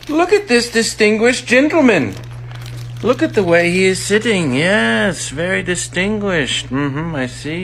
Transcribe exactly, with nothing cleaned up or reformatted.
Look at this distinguished gentleman. Look at the way he is sitting. Yes, very distinguished. Mm-hmm, I see.